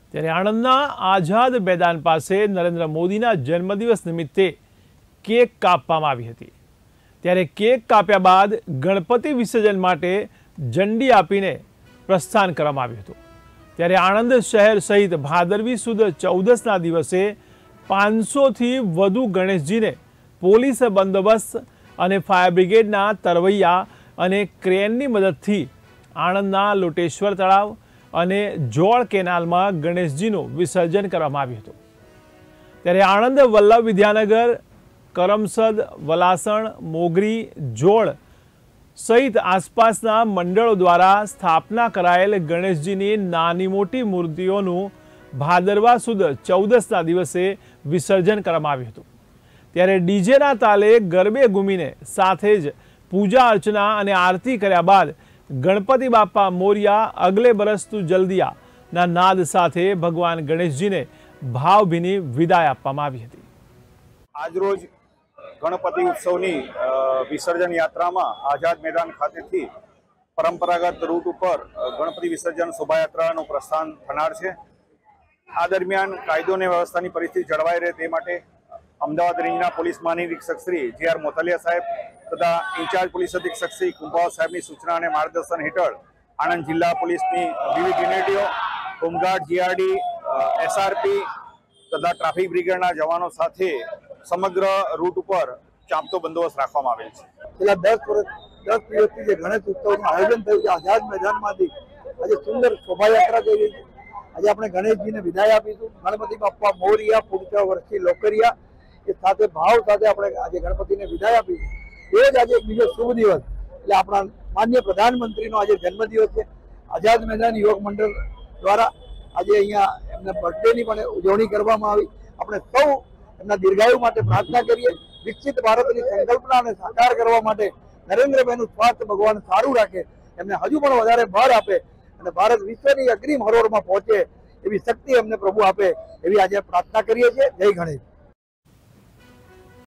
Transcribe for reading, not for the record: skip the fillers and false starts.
ત્યારે આણંદના આઝાદ મેદાન પાસે નરેન્દ્ર મોદીના જન્મદિવસ નિમિત્તે કેક કાપવામાં આવી હતી। ત્યારે કેક કાપ્યા બાદ ગણપતિ વિસર્જન માટે ઝંડી આપીને પ્રસ્થાન કરવામાં આવ્યું હતું। ત્યારે આણંદ શહેર સહિત ભાદરવી સુદ 14ના દિવસે 500થી વધુ ગણેશજીને પોલીસ બંદોબસ્ત અને ફાયર બ્રિગેડના તરવૈયા અને ક્રેનની મદદથી આણંદના લોટેશ્વર તળાવ અને જોળ કેનાલમાં ગણેશજીનું વિસર્જન કરવામાં આવ્યું હતું। ત્યારે આણંદ વલ્લભ વિદ્યાનગર કરમસદ વલાસણ મોગરી જોળ સહિત આસપાસના મંડળો દ્વારા સ્થાપના કરાયેલ ગણેશજીની નાની મોટી મૂર્તિઓનું ભાદરવા સુદ 14ના દિવસે વિસર્જન કરવામાં આવ્યું હતું। ત્યારે ડીજેના તાલે ગરબે ઘૂમીને સાથે જ પૂજા અર્ચના અને આરતી કર્યા બાદ ગણપતિ બાપા મોરિયા અગલે બરસ તું જલ્દિયા ના નાદ સાથે ભગવાન ગણેશજીને ભાવભીની વિદાય આપવામાં આવી હતી। આજરોજ ગણપતિ ઉત્સવની વિસર્જન યાત્રામાં આઝાદ મેદાન ખાતેથી પરંપરાગત રૂટ ઉપર ગણપતિ વિસર્જન શોભાયાત્રાનું પ્રસ્થાન થનાર છે। આ દરમિયાન કાયદો અને વ્યવસ્થાની પરિસ્થિતિ જળવાઈ રહે તે માટે અમદાવાદ રેન્જના પોલીસ મહાનિરીક્ષક શ્રી જે.આર. મોથલિયા સાહેબ તથા ઇન્ચાર્જ પોલીસ અધિક્ષક શ્રી કુંભાવ સાહેબની સૂચના અને માર્ગદર્શન હેઠળ આણંદ જિલ્લા પોલીસની વિવિધ યુનિટો, હોમગાર્ડ, જીઆરડી, એસઆરપી તથા ટ્રાફિક બ્રિગેડના જવાનો સાથે સમગ્ર રૂટ ઉપર ચાંપતો બંદોબસ્ત રાખવામાં આવેલ છે। છેલ્લા 10 દિવસથી જે ગણેશ ઉત્સવનું આયોજન થયું છે આઝાદ મેદાનમાંથી આજે સુંદર શોભાયાત્રા થઈ રહી છે। આજે આપણે ગણેશજીને વિદાય આપીશું। ગણપતિ બાપ્પા મોરિયા પૂરતા વર્ષથી લોકરિયા એ સાથે ભાવ સાથે આપણે આજે ગણપતિને વિદાય આપીશું। એ જ આજે એક બીજો શુભ દિવસ એટલે આપણા માનનીય પ્રધાનમંત્રીનો આજે જન્મદિવસ છે। આઝાદ મેદાન યુવક મંડળ દ્વારા આજે અહીંયા એમના બર્થડેની પણ ઉજવણી કરવામાં આવી। આપણે સૌ એમના દીર્ઘાયુ માટે પ્રાર્થના કરીએ। વિકસિત ભારતની સંકલ્પનાને સાકાર કરવા માટે નરેન્દ્રભાઈનું સ્વાસ્થ્ય ભગવાન સારું રાખે, એમને હજુ પણ વધારે બળ આપે અને ભારત વિશ્વની અગ્રીમ હરોળમાં પહોંચે એવી શક્તિ એમને પ્રભુ આપે એવી આજે પ્રાર્થના કરીએ છીએ। જય ગણેશ।